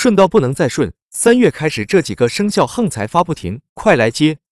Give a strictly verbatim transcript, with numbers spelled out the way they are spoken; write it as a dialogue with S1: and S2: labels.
S1: 顺到不能再顺。三月开始这几个生肖横财发不停，快来接！